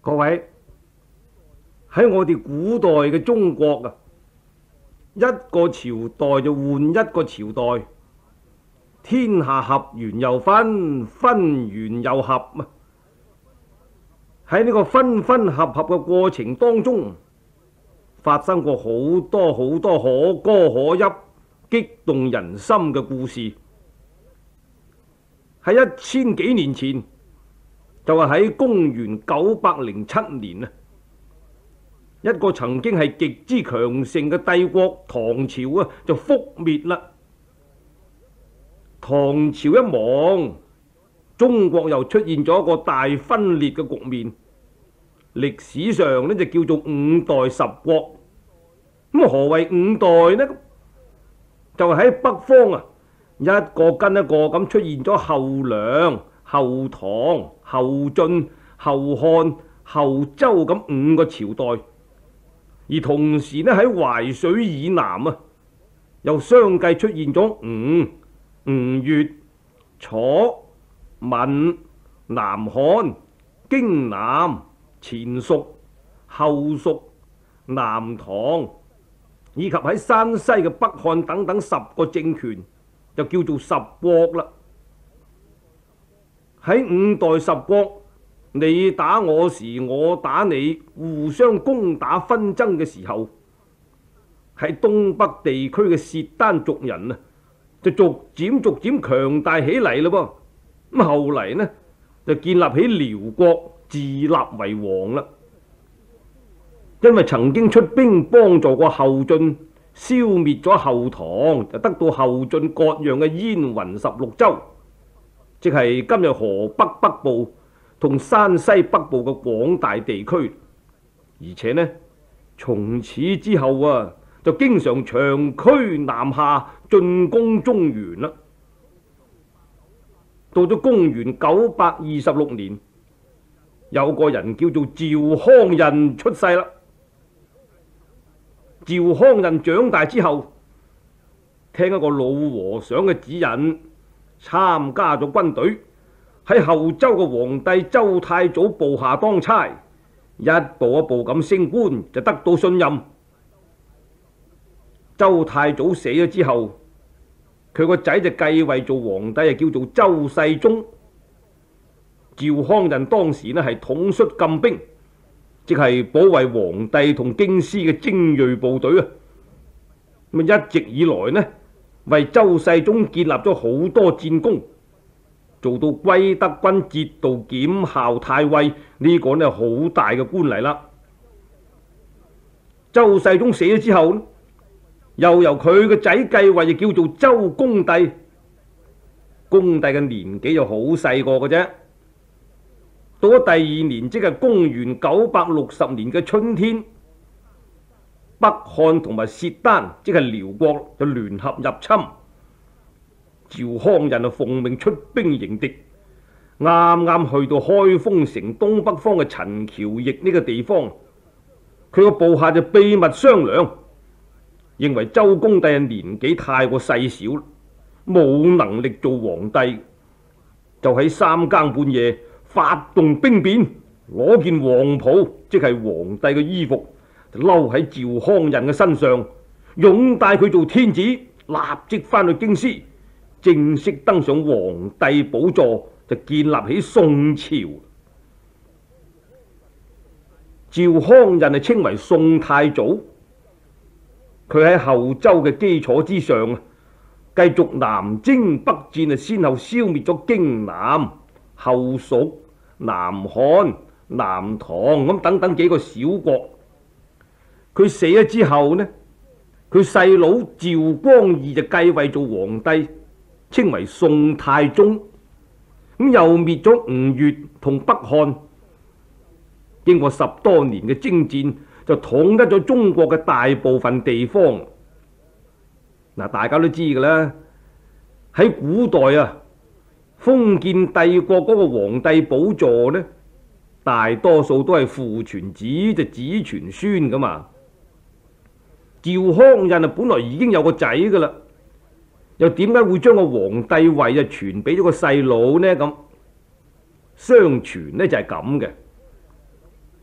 各位，喺我哋古代嘅中國啊，一個朝代就換一個朝代，天下合完又分，分完又合啊！喺呢個分分合合嘅過程當中，發生過好多好多可歌可泣、激動人心嘅故事。喺1000幾年前，就係喺公元907年啊，一個曾經係極之強盛嘅帝國唐朝啊，就覆滅啦。唐朝一亡，中國又出現咗一個大分裂嘅局面。歷史上呢，就叫做五代十國。咁何謂五代呢？就係喺北方啊，一個跟一個咁出現咗後梁、後唐、後晉、後漢、後周咁5個朝代。而同時呢，喺淮水以南啊，又相繼出現咗吳越、楚、閩、南漢、荊南、前蜀、後蜀、南唐，以及喺山西嘅北漢等等10個政權，就叫做十國啦。喺五代十國，你打我時，我打你，互相攻打紛爭嘅時候，喺東北地區嘅契丹族人啊，就逐漸強大起嚟咯噃。咁後嚟呢，就建立起遼國，自立為王啦。因為曾經出兵幫助過後晉，消滅咗後唐，就得到後晉割讓嘅燕雲16州，即係今日河北北部同山西北部嘅廣大地區。而且呢，從此之後啊，就經常長驅南下，進攻中原啦。到咗公元926年，有個人叫做趙匡胤出世啦。趙匡胤長大之後，聽一個老和尚嘅指引，參加咗軍隊，喺後周嘅皇帝周太祖部下當差，一步一步咁升官，就得到信任。周太祖死咗之後，佢個仔就繼位做皇帝，叫做周世宗。趙匡胤當時呢係統率禁兵，即係保衛皇帝同京師嘅精銳部隊啊！咁一直以來呢，為周世宗建立咗好多戰功，做到歸德軍節度檢校太尉，呢個呢好大嘅官嚟啦。周世宗死咗之後，又由佢個仔繼位，就叫做周恭帝。恭帝嘅年紀就好細個嘅啫。到咗第2年，即係公元960年嘅春天，北漢同埋契丹，即係遼國，就聯合入侵。趙匡胤就奉命出兵迎敵，啱啱去到開封城東北方嘅陳橋驛呢個地方，佢個部下就秘密商量，認為周恭帝嘅年紀太過細小，冇能力做皇帝，就喺3更半夜發動兵變，攞件黃袍，即係皇帝嘅衣服，就嬲喺趙匡胤嘅身上，擁戴佢做天子，立即翻去京師，正式登上皇帝寶座，就建立起宋朝。趙匡胤係稱為宋太祖，佢喺後周嘅基礎之上，繼續南征北戰，先後消滅咗荊南、後蜀、南漢、南唐咁等等幾個小國。佢死咗之後呢，佢細佬趙光義就繼位做皇帝，稱為宋太宗。咁又滅咗吳越同北漢，經過10多年嘅征戰，就統一咗中國嘅大部分地方。嗱，大家都知㗎啦，喺古代啊，封建帝國嗰個皇帝寶座呢，大多數都係父傳子，就子傳孫噶嘛。趙匡胤啊，本來已經有個仔噶啦，又點解會將個皇帝位啊傳俾咗個細佬呢？咁相傳呢就係咁嘅。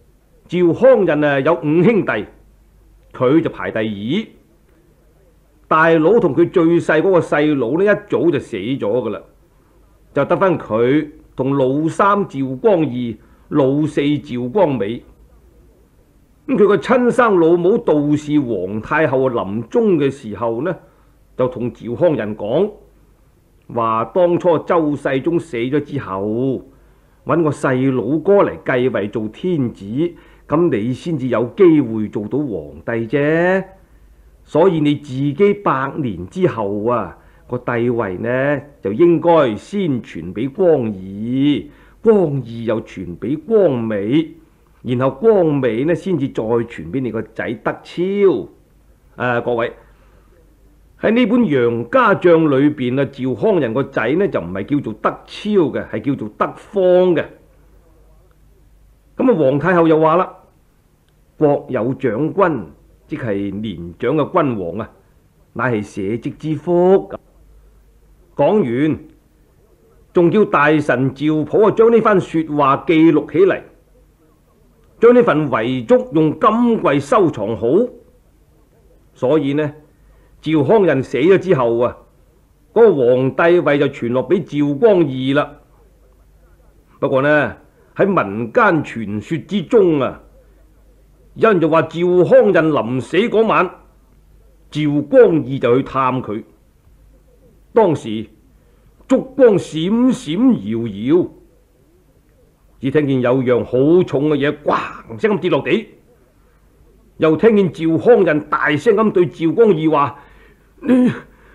趙匡胤有5兄弟，佢就排第2。大佬同佢最細嗰個細佬呢，一早就死咗噶啦，就得翻佢同老三趙光義、老四趙光美。咁佢個親生老母杜氏皇太后臨終嘅時候呢，就同趙匡胤講話，當初周世宗死咗之後，揾個細佬哥嚟繼位做天子，咁你先至有機會做到皇帝啫。所以你自己100年之後啊，個帝位呢就應該先傳俾光義，光義又傳俾光美，然後光美呢先至再傳俾你個仔德超。各位喺呢本《楊家將》裏邊啊，趙匡胤個仔呢就唔係叫做德超嘅，係叫做德方嘅。咁啊，皇太后又話啦，國有長君，即係年長嘅君王啊，乃係社稷之福。講完，仲叫大臣趙普啊，將呢番說話記錄起嚟，將呢份遺囑用金櫃收藏好。所以呢，趙匡胤死咗之後啊，嗰個皇帝位就傳落俾趙光義啦。不過呢，喺民間傳說之中啊，有人就話趙匡胤臨死嗰晚，趙光義就去探佢。當時燭光閃閃耀耀，只聽見有樣好重嘅嘢咣聲咁跌落地，又聽見趙匡胤大聲咁對趙光義話：你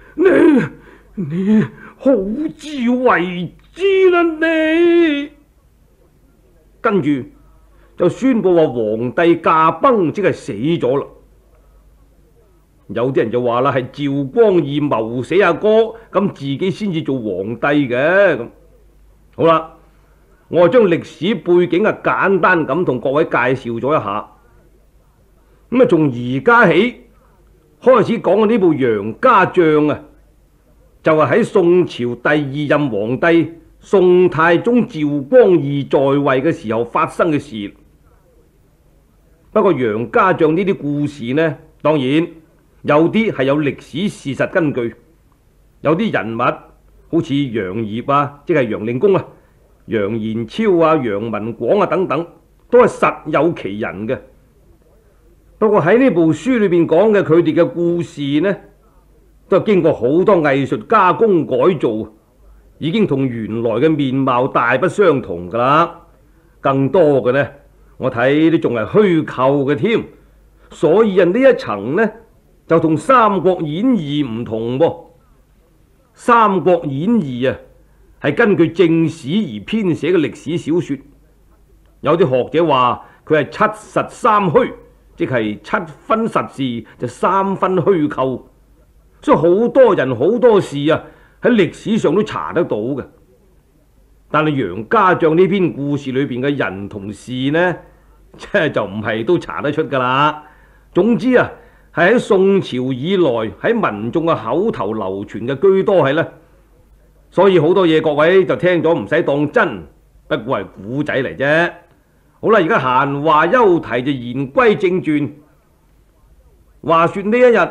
好自為之啦你！跟住就宣布話皇帝駕崩，即係死咗啦。有啲人就話啦，係趙光義謀死阿哥，咁自己先至做皇帝嘅。咁好啦，我將歷史背景啊簡單咁同各位介紹咗一下。咁啊，從而家起開始講嘅呢部《楊家將》啊，就係喺宋朝第2任皇帝宋太宗趙光義在位嘅時候發生嘅事。不過《楊家將》呢啲故事呢，當然有啲係有歷史事實根據，有啲人物好似楊業啊，即係楊令公啊、楊延超啊、楊文廣啊等等，都係實有其人嘅。不過喺呢部書裏邊講嘅佢哋嘅故事呢，都係經過好多藝術加工改造，已經同原來嘅面貌大不相同噶啦。更多嘅呢，我睇都仲係虛構嘅添。所以呢一層呢，就同《三國演義》唔同噃。《三國演義》啊，係根據正史而編寫嘅歷史小說。有啲學者話佢係7實3虛，即係7分實事就3分虛構。所以好多人好多事啊，喺歷史上都查得到嘅。但係《楊家將》呢篇故事裏邊嘅人同事呢，即係就唔係都查得出噶啦。總之啊，係喺宋朝以來喺民眾嘅口頭流傳嘅居多係啦。所以好多嘢各位就聽咗唔使當真，不過係古仔嚟啫。好啦，而家閒話休提，就言歸正傳。話說呢一日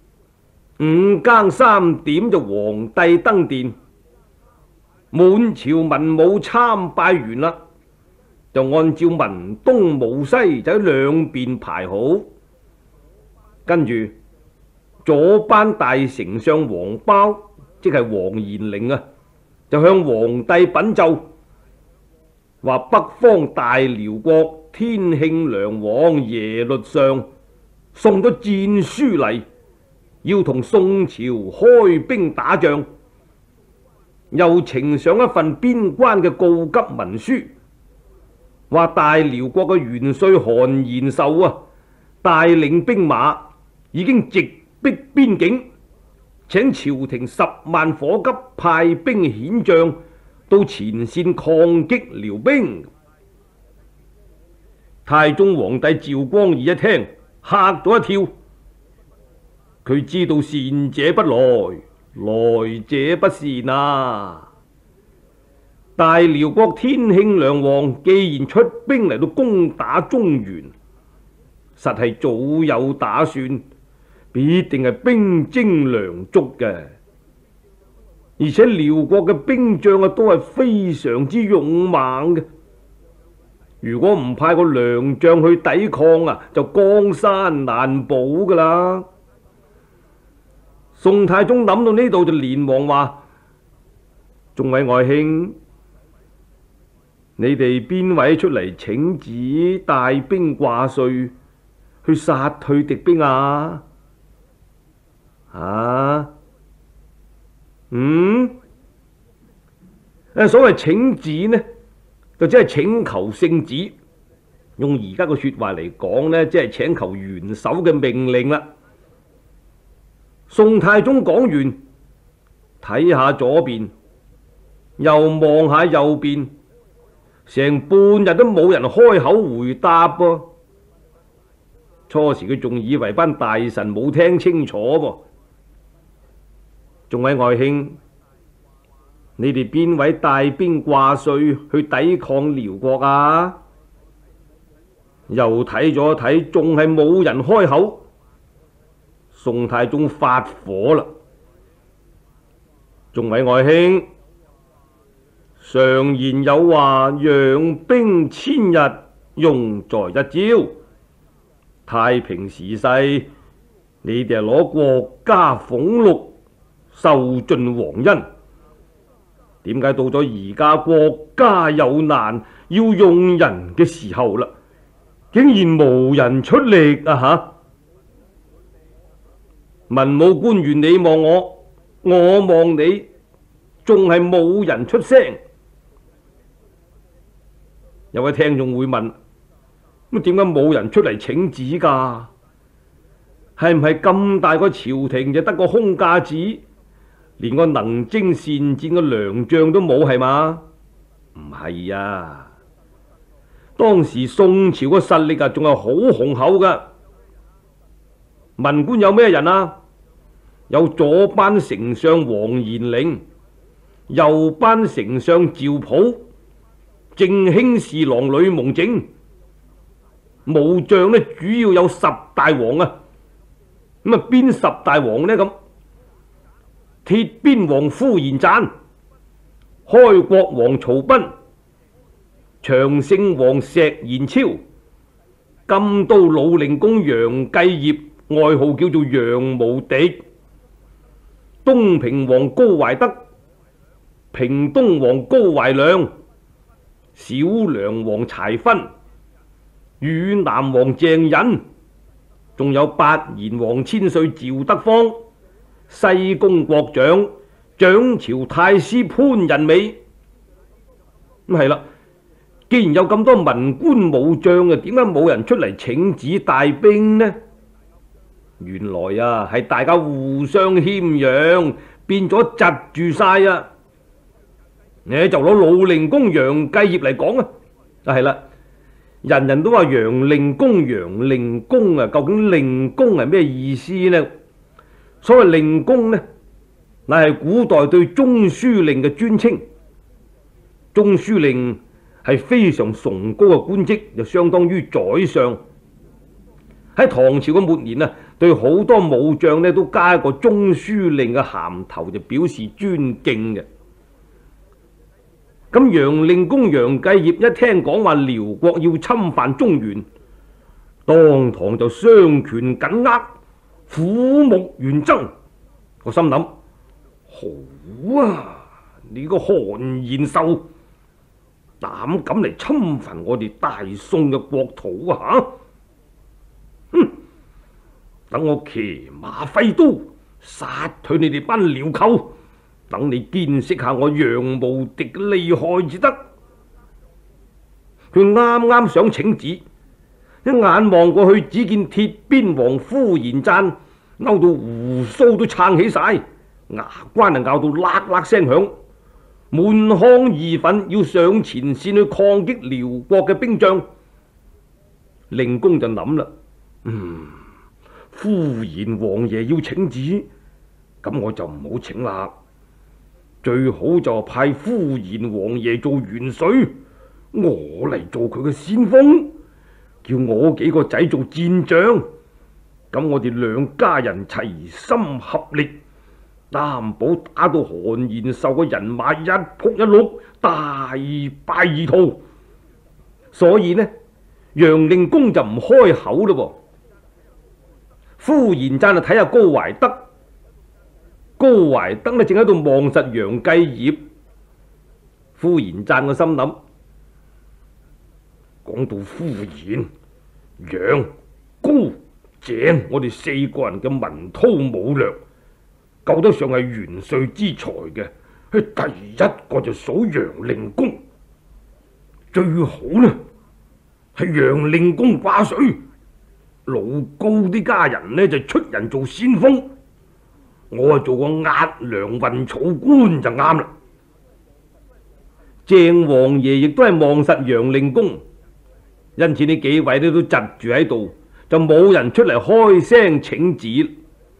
5更3點，就皇帝登殿，滿朝文武參拜完啦，就按照文東武西就喺兩邊排好。跟住左班大丞相黃包，即係黃延齡啊，就向皇帝稟奏，話北方大遼國天慶梁王耶律尚送咗戰書嚟，要同宋朝開兵打仗，又呈上一份邊關嘅告急文書，話大遼國嘅元帥韓延壽啊，帶領兵馬已經直逼邊境，請朝廷10萬火急派兵遣將到前線抗擊遼兵。太宗皇帝趙光義一聽，嚇咗一跳，佢知道善者不來，來者不善啊！ 大遼國天慶梁王既然出兵嚟到攻打中原，實係早有打算，必定係兵精糧足嘅。而且遼國嘅兵將都係非常之勇猛嘅。如果唔派個良將去抵抗就江山難保噶啦。宋太宗諗到呢度就連忙話：眾位外卿，你哋邊位出嚟請旨帶兵掛帥去殺退敵兵啊？所謂請旨呢，就即係請求聖旨，用而家個說話嚟講呢，即係請求元首嘅命令啦。宋太宗講完，睇下左邊，又望下右邊，成半日都冇人開口回答噃。初時佢仲以為班大臣冇聽清楚噃。眾位外卿，你哋邊位帶兵掛帥去抵抗遼國啊？又睇咗睇，仲係冇人開口。宋太宗發火啦！眾位外卿，常言有話，養兵千日，用在一朝。太平時勢，你哋係攞國家俸祿，受盡皇恩。點解到咗而家國家有難，要用人嘅時候啦，竟然無人出力啊？文武官員你望我，我望你，仲係冇人出聲。有位聽眾會問：咁點解冇人出嚟請旨㗎？係唔係咁大個朝廷就得個空架子，連個能征善戰嘅良將都冇係嘛？唔係啊！當時宋朝嘅實力仲係好雄厚㗎。文官有咩人啊？有左班丞相黃延齡，右班丞相趙普，正興侍郎呂蒙正。武將呢，主要有十大王啊。咁邊十大王呢？咁鐵邊王呼延贊、開國王曹彬、長勝王石延超、金都老令公楊繼業，外號叫做楊無敵；東平王高懷德、平東王高懷亮、小梁王柴勳、汝南王鄭隱，仲有八賢王千歲趙德芳、西宮國長、掌朝太師潘仁美。咁係啦，既然有咁多文官武將點解冇人出嚟請旨帶兵呢？原來係大家互相謙讓，變咗窒住晒啊！你就攞老令公楊繼業嚟講啊，係啦，人人都話楊令公，楊令公究竟令公係咩意思呢？所謂令公呢，乃係古代對中書令嘅尊稱。中書令係非常崇高嘅官職，就相當於宰相。喺唐朝嘅末年對好多武將都加一個中書令嘅銜頭，就表示尊敬嘅。咁楊令公楊繼業一聽講話遼國要侵犯中原，當堂就雙拳緊握，虎目圓睜。我心諗：好啊，你個韓延壽膽敢嚟侵犯我哋大宋嘅國土啊！等我騎馬揮刀殺退你哋班遼寇，等你見識下我楊無敵嘅厲害至得。佢啱啱想請旨，一眼望過去，只見鐵邊王呼延贊勾到鬍鬚都撐起晒，牙關咬到喇喇聲響，滿腔義憤，要上前線去抗擊遼國嘅兵將。令公就諗啦，呼延王爺要請旨，咁我就唔好請啦。 最好就派呼延王爺做元帥，我嚟做佢嘅先鋒，叫我幾個仔做戰將，咁我哋兩家人齊心合力，擔保打到韓延壽嘅人馬一仆一碌，大敗而逃。所以呢，楊令公就唔開口咯。呼延贊就睇下高懷德，高懷德呢正喺度望實楊繼業。呼延贊個心諗，講到呼延、楊、高、鄭，我哋四個人嘅文韜武略，夠得上係元帥之才嘅。第一個就數楊令公，最好呢係楊令公掛帥，老高啲家人呢就出人做先鋒，我做個押糧運草官就啱啦。鄭王爺亦都係望實楊令公，因此呢幾位呢都窒住喺度，就冇人出嚟開聲請旨。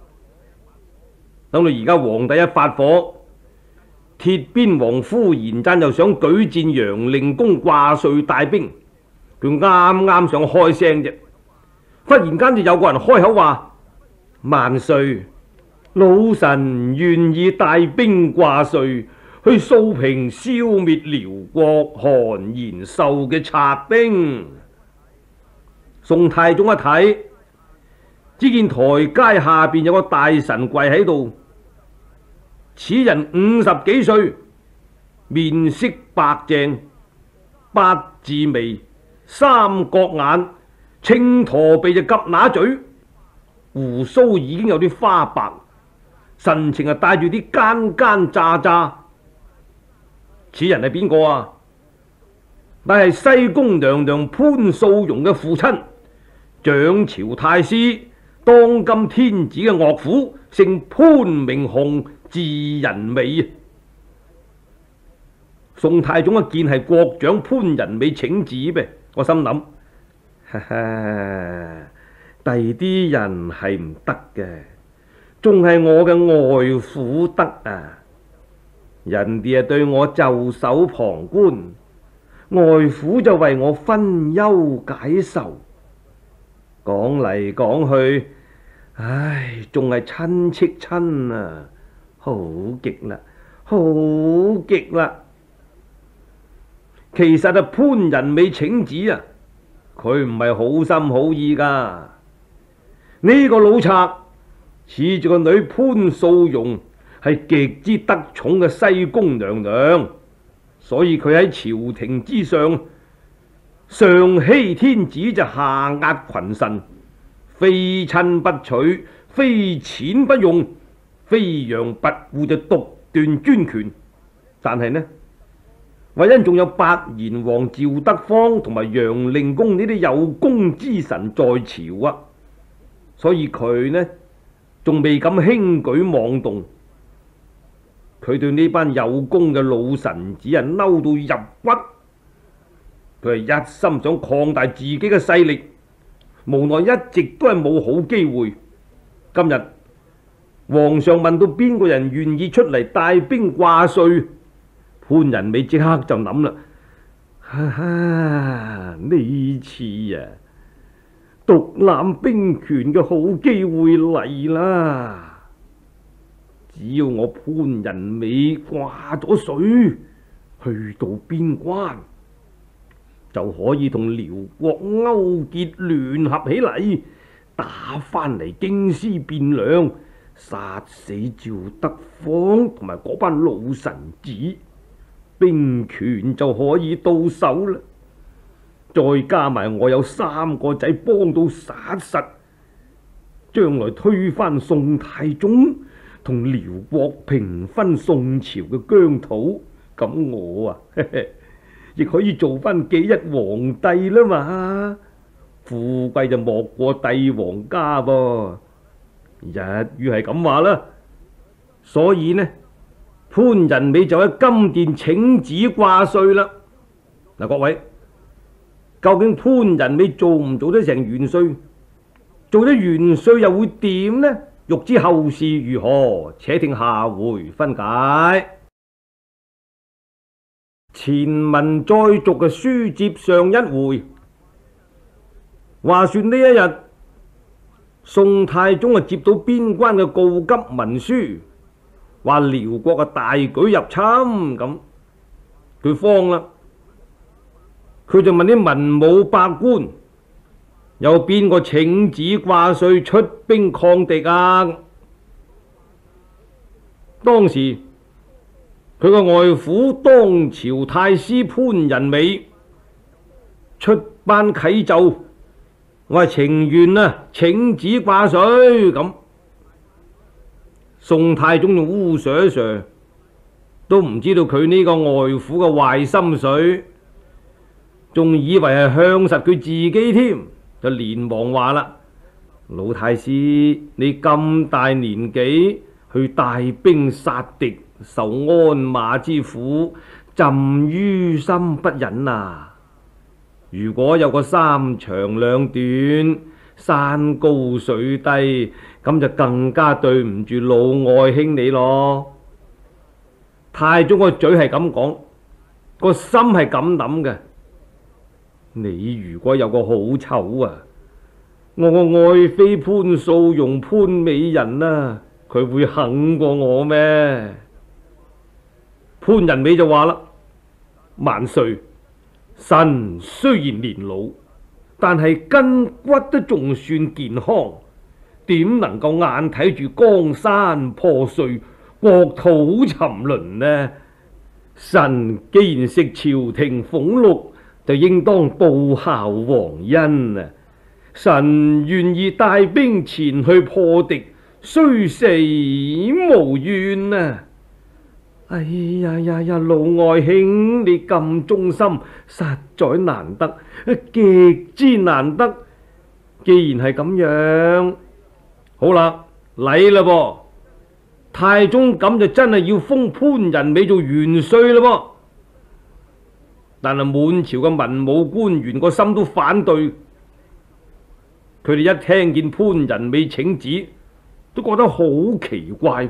等到而家皇帝一發火，鐵邊王呼延贊就想舉薦楊令公掛帥帶兵，佢啱啱想開聲啫，忽然間就有個人開口話：萬歲，老臣願意帶兵掛帥，去掃平消滅遼國韓延壽嘅賊兵。宋太宗一睇，只見台階下邊有個大臣跪喺度，此人50幾歲，面色白淨，八字眉，三角眼，青駝鼻就夾乸嘴，鬍鬚已經有啲花白，神情係帶住啲奸奸詐詐。此人係邊個啊？乃係西宮娘娘潘素容嘅父親，掌朝太師，當今天子嘅岳父，姓潘，名洪，字仁美。宋太宗一見係國長潘仁美請旨唄，我心諗，哈哈，第啲人係唔得嘅，仲係我嘅外父得啊！人哋對我袖手旁觀，外父就為我分憂解愁。講嚟講去，唉，仲係親戚親啊！好極啦，好極啦！其實潘仁美請旨啊，佢唔係好心好意噶。呢個老賊恃住個女潘素容係極之得寵嘅西宮娘娘，所以佢喺朝廷之上，上欺天子就下壓群臣，非親不娶，非錢不用，飛揚跋扈就獨斷專權。但係呢，為因仲有八賢王趙德芳同埋楊令公呢啲有功之臣在朝啊，所以佢呢仲未敢輕舉妄動。佢對呢班有功嘅老臣子啊嬲到入骨，佢係一心想擴大自己嘅勢力，無奈一直都係冇好機會。今日皇上問到邊個人願意出嚟帶兵掛帥，潘仁美即刻就諗啦，哈哈，呢次啊獨攬兵權嘅好機會嚟啦！只要我潘仁美掛咗帥，去到邊關，就可以同遼國勾結聯合起嚟，打返嚟京師汴梁，殺死趙德芳同埋嗰班老臣子，兵權就可以到手啦。再加埋我有3個仔幫到殺實，將來推翻宋太宗，同遼國平分宋朝嘅疆土，咁我啊，亦可以做翻幾日皇帝啦嘛！富貴就莫過帝王家噃，一於係咁話啦。所以呢，潘仁美就喺金殿請旨掛帥啦。嗱，各位，究竟潘仁美做唔做得成元帥？做咗元帥又會點呢？欲知後事如何，且聽下回分解。 前文再續嘅書接上一回。話說呢一日，宋太宗接到邊關嘅告急文書，話遼國嘅大舉入侵咁，佢慌啦，佢就問啲文武百官，有邊個請旨掛帥出兵抗敵啊？當時佢個外父當朝太師潘仁美出班啟奏，我係情願請旨掛帥咁。宋太宗用烏黍黍都唔知道佢呢個外父嘅壞心水，仲以為係向實佢自己添，就連忙話啦：老太師，你咁大年紀去帶兵殺敵，受鞍馬之苦，朕於心不忍啊！如果有個三長兩短，山高水低，咁就更加對唔住老愛卿你咯。太宗個嘴係咁講，個心係咁諗嘅。你如果有個好醜啊，我個愛妃潘素容潘美人啊，佢會肯過我咩？潘仁美就話啦：萬歲，臣雖然年老，但係筋骨都仲算健康，點能夠眼睇住江山破碎，國土沉淪呢？臣既然食朝廷俸祿，就應當報效皇恩啊！臣願意帶兵前去破敵，雖死無怨啊！哎呀呀呀，老愛卿你咁忠心，實在難得，極之難得。既然係咁樣，好啦，嚟啦噃！太宗咁就真係要封潘仁美做元帥啦噃。但係滿朝嘅文武官員個心都反對，佢哋一聽見潘仁美請旨，都覺得好奇怪。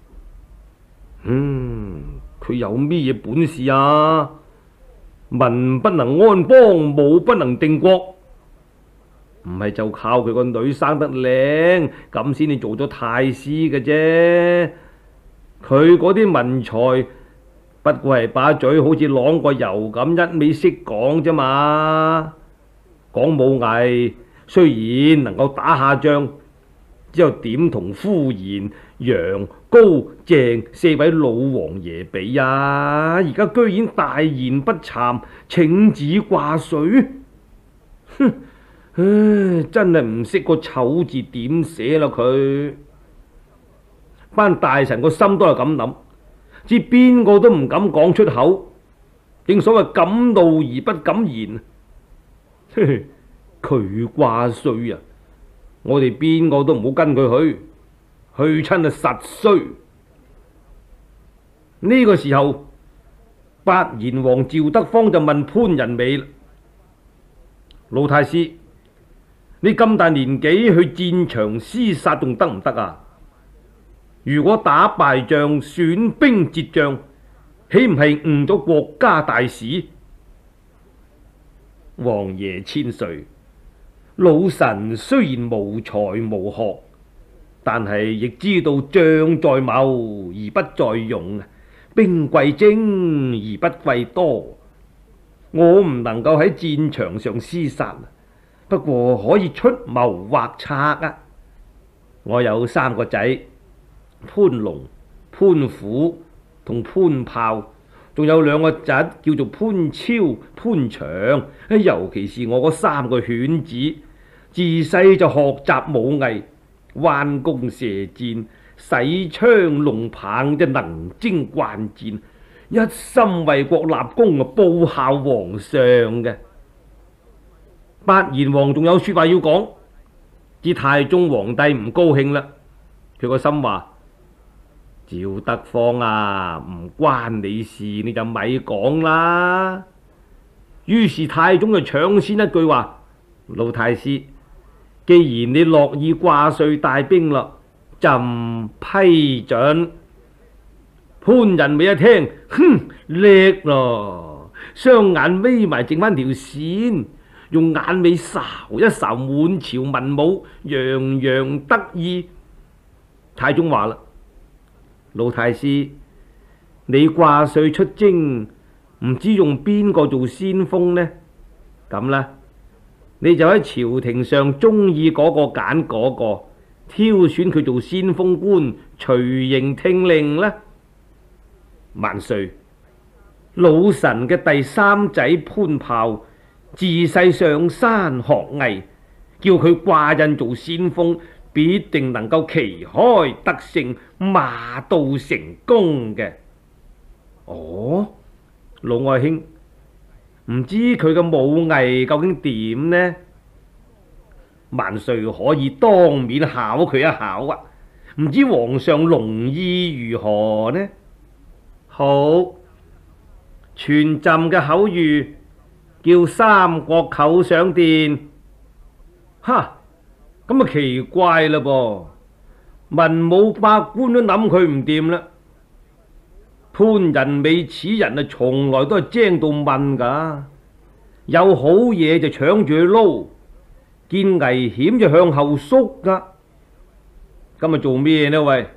佢有咩嘢本事啊？文不能安邦，武不能定國，唔係就靠佢個女生得靚咁先至做咗太師嘅啫。佢嗰啲文才不過係把嘴好似啷個油咁一味識講啫嘛。講武藝雖然能夠打下仗，之後點同呼延、楊、高、鄭四位老王爺比啊？而家居然大言不慚，請旨掛帥，哼！真係唔識個醜字點寫啦！佢班大臣個心都係咁諗，知邊個都唔敢講出口。正所謂敢怒而不敢言。佢掛帥啊！我哋邊個都唔好跟佢去親啊實衰。呢個時候，八賢王趙德芳就問潘仁美啦：老太師，你咁大年紀去戰場廝殺仲得唔得啊？如果打敗仗，損兵折將，豈唔係誤咗國家大事？王爺千歲，老臣雖然無才無學，但係亦知道將在謀而不在用，兵貴精而不貴多。我唔能夠喺戰場上廝殺，不過可以出謀劃策啊！我有三個仔，潘龍、潘虎同潘豹，仲有兩個侄叫做潘超、潘長。尤其是我嗰三個犬子，自細就學習武藝，彎弓射箭、使槍弄棒，就能征慣戰，一心為國立功啊，報效皇上嘅。八賢王仲有說話要講，知太宗皇帝唔高興啦，佢個心話：趙德芳啊，唔關你事，你就咪講啦。於是太宗就搶先一句話：老太師，既然你樂意掛帥帶兵啦，朕批准。潘仁美一聽，哼，叻咯！ 雙眼眯埋，剩翻條線，用眼尾睄一睄滿朝文武，洋洋得意。太宗話啦：老太師，你掛帥出征，唔知用邊個做先鋒呢？咁啦，你就喺朝廷上中意嗰個揀嗰個，挑選佢做先鋒官，隨形聽令啦。萬歲，老臣嘅第三仔潘豹自細上山學藝，叫佢掛印做先鋒，必定能夠旗開得勝，馬到成功嘅。哦，老愛卿，唔知佢嘅武藝究竟點呢？萬歲可以當面考佢一考啊！唔知皇上龍意如何呢？好，全朕嘅口諭叫三國舅上殿。哈，咁啊奇怪啦噃，文武百官都諗佢唔掂啦。潘仁美此人啊，從來都係精到問噶，有好嘢就搶住去撈，見危險就向後縮噶。今日做咩呢？喂，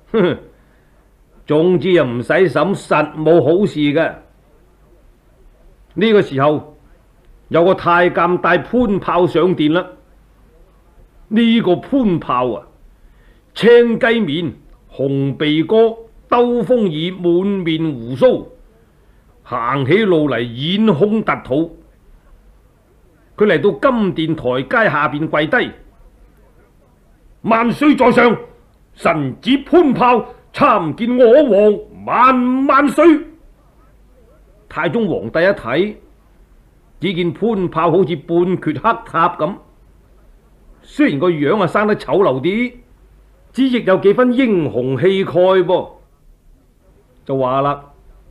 總之又唔使審，實冇好事嘅。呢個時候有個太監帶潘豹上殿啦。呢個潘豹啊，青雞面、紅鼻哥、兜風耳、滿面鬍鬚，行起路嚟掩胸突肚。佢嚟到金殿台階下邊跪低：萬歲在上，臣子潘豹參見我王萬萬歲。太宗皇帝一睇，只見潘豹好似半缺黑塔咁，雖然個樣啊生得醜陋啲，只亦有幾分英雄氣概噃。就話啦：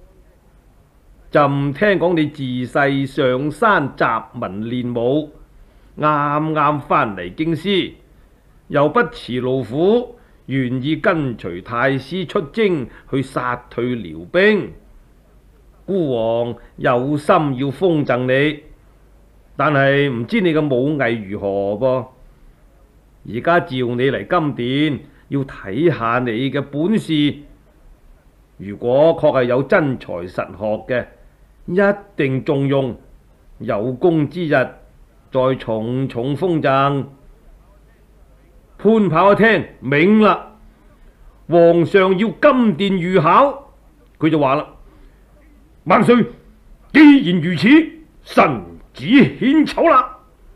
朕聽講你自細上山習文練武，啱啱翻嚟京師，又不辭勞苦，願意跟隨太師出征去殺退遼兵。孤王有心要封贈你，但係唔知你嘅武藝如何噃。而家召你嚟金殿，要睇下你嘅本事。如果確係有真才實學嘅，一定重用，有功之日再重重封贈。潘豹一聽明啦，皇上要金殿御考，佢就話啦：萬歲，既然如此，臣子獻醜啦。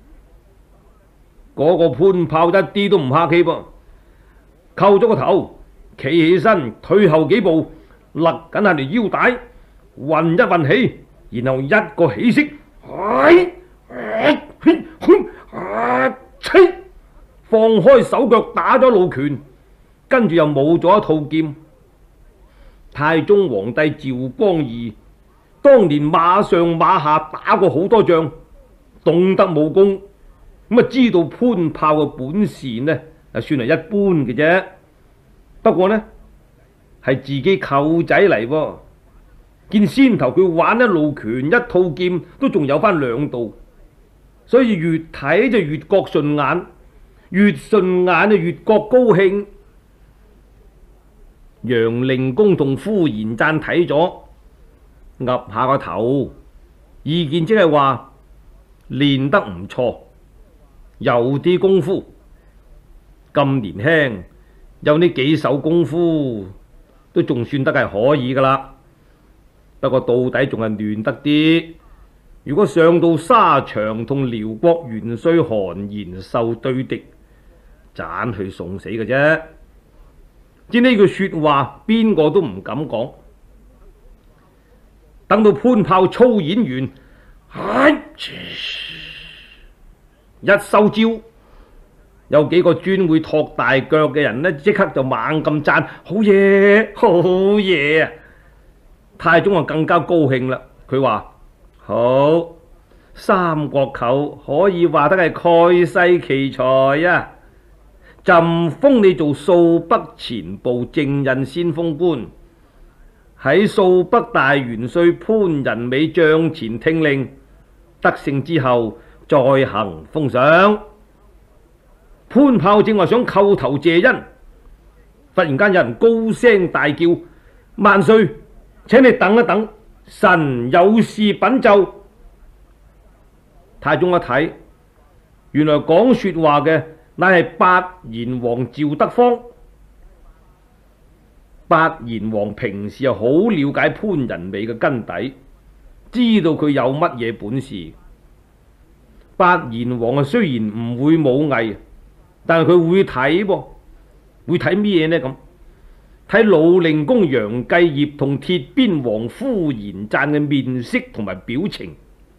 嗰個潘豹一啲都唔客氣噃，叩咗個頭，企起身，退後幾步，勒緊下條腰帶，運一運起，然後一個起式，放開手腳打咗路拳，跟住又冇咗一套劍。太宗皇帝趙光義當年馬上馬下打過好多仗，懂得武功，咁啊知道潘豹嘅本事呢，算係一般嘅啫。不過呢，係自己舅仔嚟喎，見先頭佢玩一路拳一套劍都仲有翻兩度，所以越睇就越覺順眼，越順眼就越覺高興。楊令公同呼延贊睇咗，岌下個頭，意見即係話練得唔錯，有啲功夫，咁年輕有呢幾手功夫都仲算得係可以噶啦。不過到底仲係亂得啲。如果上到沙場同遼國元帥韓延壽對敵，盞去送死嘅啫。知呢句說話邊個都唔敢講。等到潘豹操演完，一收招，有幾個專會托大腳嘅人呢，即刻就猛咁讚：好嘢，好嘢啊！太宗啊更加高興啦，佢話：好，三國舅可以話得係蓋世奇才啊！朕封你做掃北前部正印先鋒官， 喺素北大元帥潘仁美帳前聽令，得勝之後再行封賞。潘豹正話想叩頭謝恩，忽然間有人高聲大叫：萬歲，請你等一等，臣有事稟奏。太宗一睇，原來講說話嘅乃係八賢王趙德芳。八賢王平時又好了解潘仁美嘅根底，知道佢有乜嘢本事。八賢王啊，雖然唔會武藝，但係佢會睇噃，會睇咩呢？咁睇魯令公楊繼業同鐵鞭王呼延贊嘅面色同埋表情。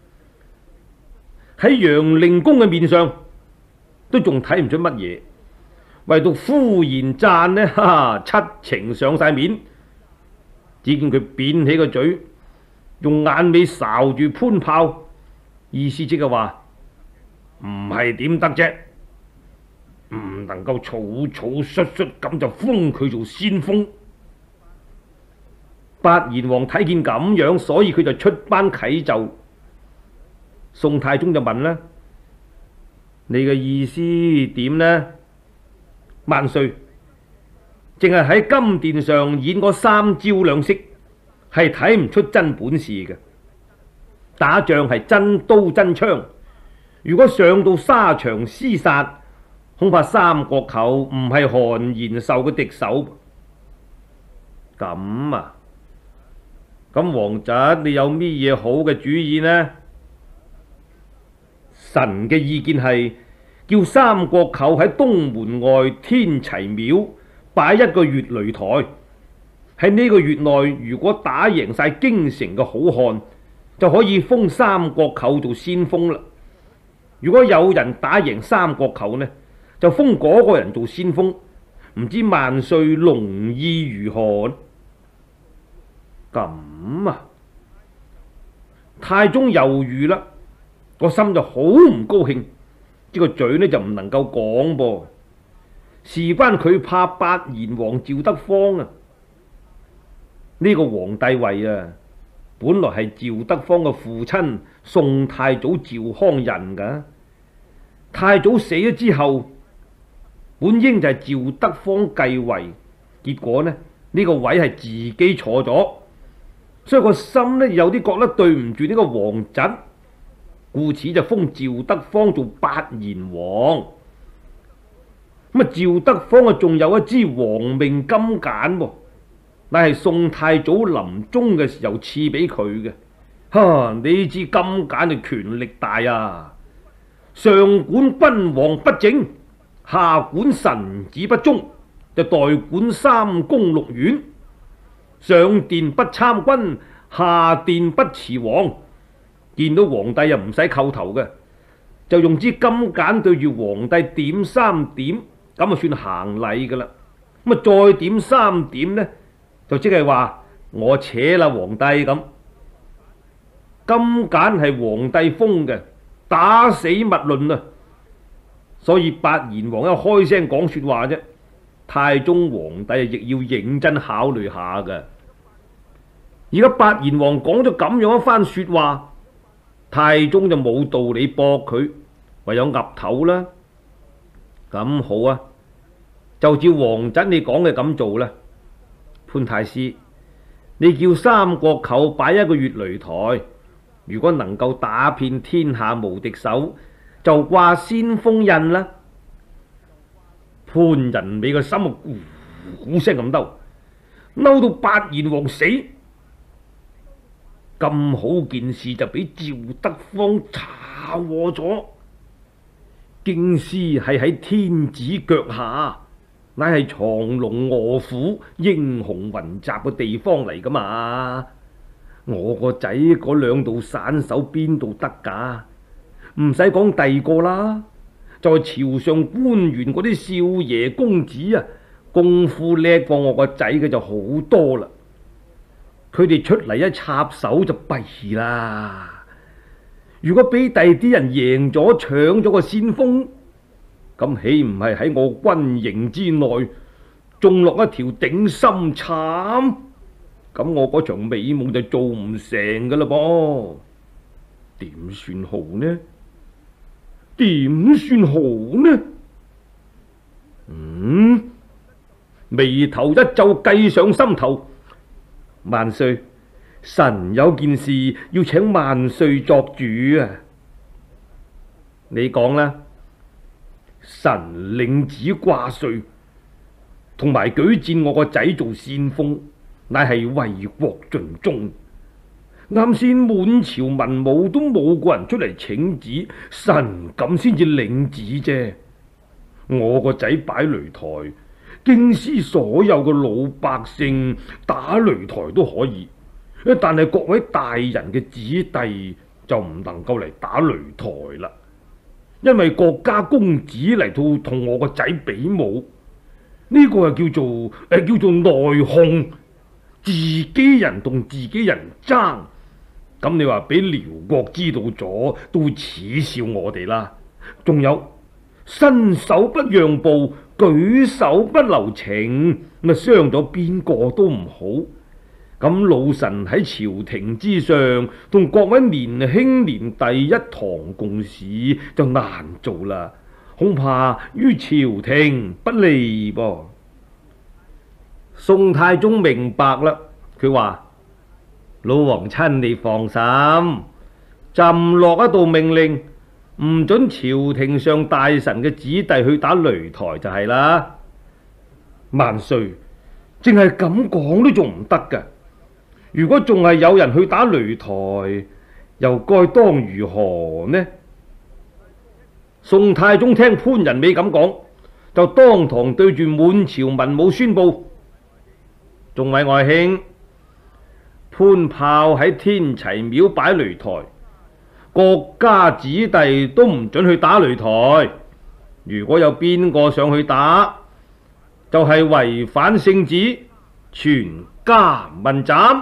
喺楊令公嘅面上都仲睇唔出乜嘢，唯獨呼延贊呢，七情上晒面。只見佢扁起個嘴，用眼尾睄住潘豹，意思即係話唔係點得啫，唔能夠草草率率咁就封佢做先鋒。八賢王睇見咁樣，所以佢就出班啟奏。宋太宗就問啦：你嘅意思點呢？萬歲，淨係喺金殿上演嗰三招兩式，係睇唔出真本事嘅。打仗係真刀真槍，如果上到沙場廝殺，恐怕三國舅唔係韓延壽嘅敵手。咁啊，咁王侄你有咩嘢好嘅主意呢？臣嘅意見係叫三國舅喺東門外天齊廟擺一個月擂台，喺呢個月內如果打贏晒京城嘅好漢，就可以封三國舅做先鋒啦。如果有人打贏三國舅呢，就封嗰個人做先鋒。唔知萬歲龍意如何？咁啊，太宗猶豫啦，個心就好唔高興，呢個嘴呢就唔能夠講噃。事關佢怕八賢王趙德芳啊，呢個皇帝位啊，本來係趙德芳嘅父親宋太祖趙匡胤噶。太祖死咗之後，本應就係趙德芳繼位，結果呢個位係自己坐咗，所以個心呢有啲覺得對唔住呢個皇侄。故此就封趙德芳做八賢王。咁啊，趙德芳啊，仲有一支皇命金簡喎，乃係宋太祖臨終嘅時候賜俾佢嘅。呢支金簡嘅權力大啊，上管君王不正，下管臣子不忠，就代管三宮六院，上殿不參軍，下殿不辭王。見到皇帝又唔使叩頭嘅，就用支金簡對住皇帝點三點，咁啊算行禮噶啦。咁啊再點三點呢，就即係話我扯啦皇帝咁。金簡係皇帝封嘅，打死勿論啊！所以八賢王一開聲講說話啫，太宗皇帝亦要認真考慮下嘅。而家八賢王講咗咁樣一番說話，太宗就冇道理駁佢，唯有岌頭啦。咁好啊，就照王侄你講嘅咁做啦。潘太師，你叫三國舅擺一個月擂台，如果能夠打遍天下無敵手，就掛先鋒印啦。潘仁美個心啊，咕咕聲咁嬲到八賢王死。咁好件事就俾趙德芳查獲咗。京師係喺天子腳下，乃係藏龍臥虎、英雄雲集嘅地方嚟噶嘛。我個仔嗰兩道散手邊度得噶？唔使講第二個啦，就係朝上官員嗰啲少爺公子啊，功夫叻過我個仔嘅就好多啦。佢哋出嚟一插手就弊啦。如果俾第啲人贏咗，搶咗個先鋒，咁豈唔係喺我軍營之內種落一條頂心杉？ 咁我嗰場美夢就做唔成噶啦噃，點算好呢？點算好呢？眉頭一皺，計上心頭。萬歲，臣有件事要請萬歲作主啊！你講啦。臣領旨掛帥，同埋舉薦我個仔做先鋒，乃係為國盡忠。啱先滿朝文武都冇個人出嚟請旨，臣咁先至領旨啫。我個仔擺擂台，京師所有嘅老百姓打擂台都可以，但係各位大人嘅子弟就唔能夠嚟打擂台啦，因為國家公子嚟到同我個仔比武，呢個係叫做內訌，自己人同自己人爭。咁你話俾遼國知道咗，都會恥笑我哋啦。仲有伸手不讓步，舉手不留情，咁啊傷咗邊個都唔好。咁老臣喺朝廷之上，同各位年兄年弟一堂共事就難做啦，恐怕於朝廷不利噃。宋太宗明白啦，佢話：老皇親你放心，朕落一道命令，唔准朝廷上大臣嘅子弟去打擂台就係啦。萬歲，淨係咁講都仲唔得㗎？如果仲係有人去打擂台，又該當如何呢？宋太宗聽潘仁美咁講，就當堂對住滿朝文武宣布：眾位外卿，潘豹喺天齊廟擺擂台，國家子弟都唔准去打擂台。如果有邊個上去打，就係違反聖旨，全家問斬。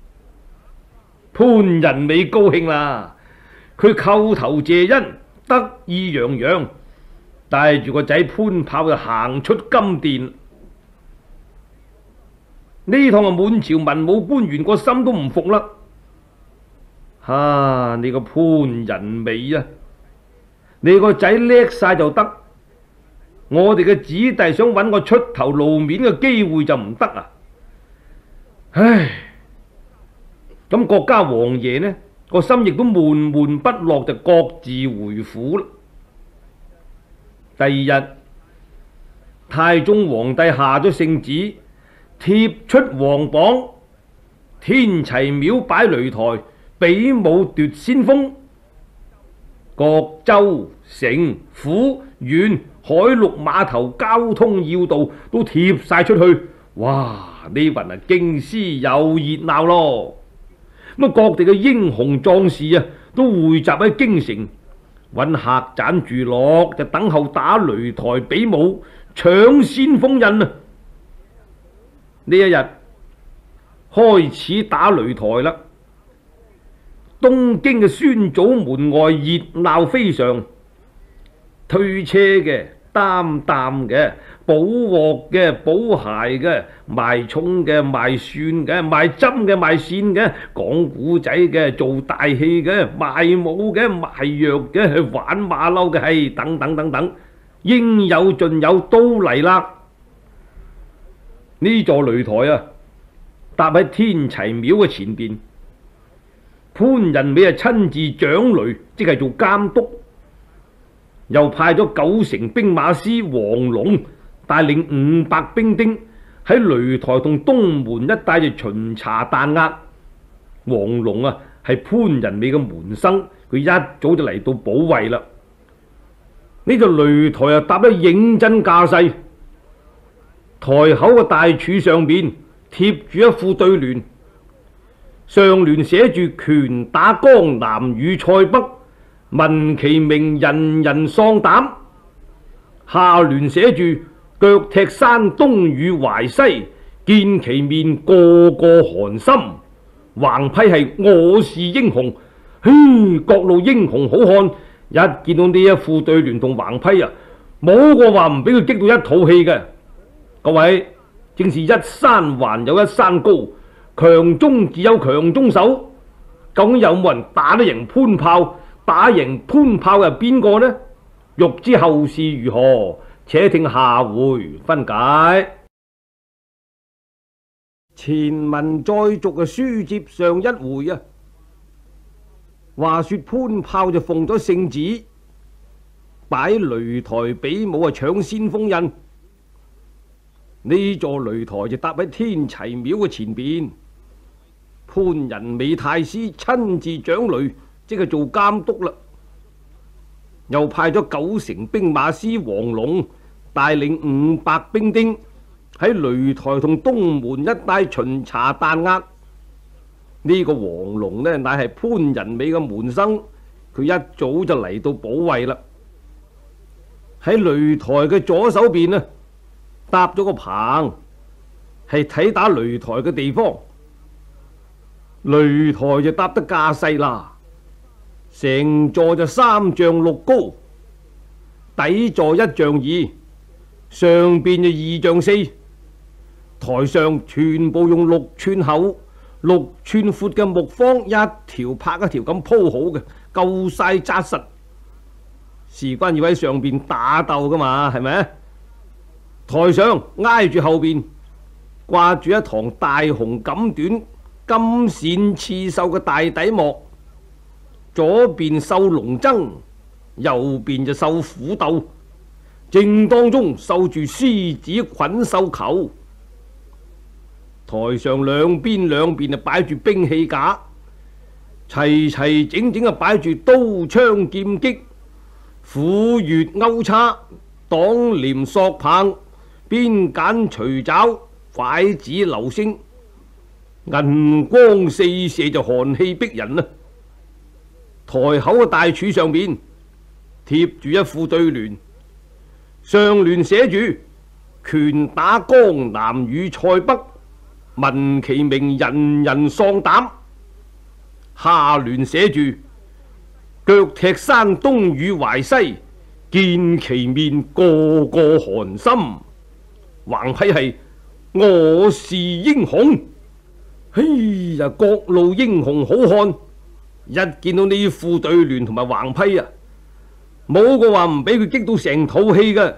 潘仁美高興啦，佢叩頭謝恩，得意洋洋，帶住個仔潘豹就行出金殿。呢趟啊，滿朝文武官員個心都唔服啦。你個潘仁美啊，你個仔叻晒就得，我哋嘅子弟想揾個出頭露面嘅機會就唔得啊！唉，咁國家王爺呢個心亦都悶悶不樂，就各自回府啦。第二日，太宗皇帝下咗聖旨，貼出皇榜，天齊廟擺擂台，比武奪先鋒。各州城府縣海陸碼頭交通要道都貼晒出去。哇！呢份啊，京師又熱鬧咯。咁各地嘅英雄壯士啊，都匯集喺京城，揾客棧住落，就等候打擂台比武，搶先鋒印啊！呢一日開始打擂台啦。東京嘅宣祖門外熱鬧非常，推車嘅、擔擔嘅、補鑊嘅、補鞋嘅、賣蔥嘅、賣蒜嘅、賣針嘅、賣線嘅、講古仔嘅、做大戲嘅、賣武嘅、賣藥嘅、玩馬騮嘅，係等等等等，應有盡有，都嚟啦。呢座擂台啊，搭喺天齊廟嘅前邊。潘仁美啊，親自掌擂，即係做監督，又派咗9成兵馬司黃龍帶領500兵丁喺擂台同東門一帶就巡查彈壓。黃龍啊，係潘仁美嘅門生，佢一早就嚟到保衛啦。呢座擂台啊，搭得認真架勢，台口嘅大柱上面貼住一副對聯。上聯寫住拳打江南與塞北，聞其名人人喪膽；下聯寫住腳踢山東與淮西，見其面個個寒心。橫批係我是英雄，嘿，各路英雄好漢一見到呢一副對聯同橫批啊，冇個話唔俾佢激到一肚氣嘅。各位，正是一山還有一山高， 強中自有強中手，究竟有冇人打得贏潘豹？打贏潘豹又邊個呢？欲知後事如何，且聽下回分解。前文再續嘅書接上一回啊，話說潘豹就奉咗聖旨，擺擂台比武啊，搶先鋒印。呢座擂台就搭喺天齊廟嘅前邊，潘仁美太師親自掌擂，即係做監督啦。又派咗9成兵馬師黃龍帶領500兵丁喺擂台同東門一帶巡查彈壓。呢個黃龍呢，乃係潘仁美嘅門生，佢一早就嚟到保衛啦。喺擂台嘅左手邊呢，搭咗個棚，係睇打擂台嘅地方。擂台就搭得架勢啦，成座就3丈6高，底座1丈2，上邊就2丈4。台上全部用6寸厚、6寸闊嘅木方，一條拍一條咁鋪好嘅，夠晒紮實。事關要喺上邊打鬥噶嘛，係咪？台上挨住後邊掛住一堂大紅錦短、金線刺繡嘅大底幕，左邊繡龍爭，右邊就繡虎鬥，正當中繡住獅子捆繡球。台上兩邊就擺住兵器架，齊齊整整啊擺住刀槍劍戟、斧鉞鈎叉、擋鐮索棒、鞭鐧錘爪、拐子流星，銀光四射就寒氣逼人啊！台口嘅大柱上面貼住一副對聯，上聯寫住拳打江南與塞北，聞其名人人喪膽。下聯寫住腳踢山東與淮西，見其面個個寒心。橫批係我是英雄。哎呀，各路英雄好漢一見到呢副對聯同埋橫批啊，冇個話唔俾佢激到成肚氣嘅。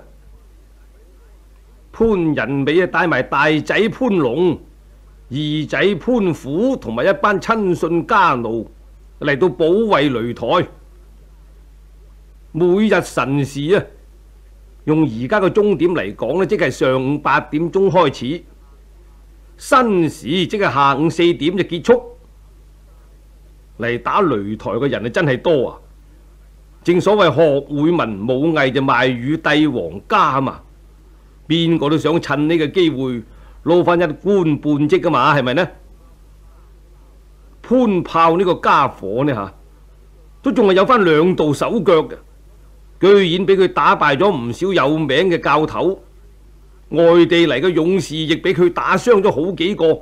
潘仁美啊帶埋大仔潘龍、二仔潘虎同埋一班親信家奴嚟到保衛擂台。每日辰時啊，用而家嘅鐘點嚟講呢，即係上午8點鐘開始，申時即係下午4點就結束。嚟打擂台嘅人啊真係多啊！正所謂學會文武藝就賣與帝王家啊嘛，邊個都想趁呢個機會撈翻一官半職噶嘛，係咪呢？潘豹呢個家伙呢吓，都仲係有翻2道手腳嘅，居然俾佢打敗咗唔少有名嘅教頭，外地嚟嘅勇士亦俾佢打傷咗好幾個。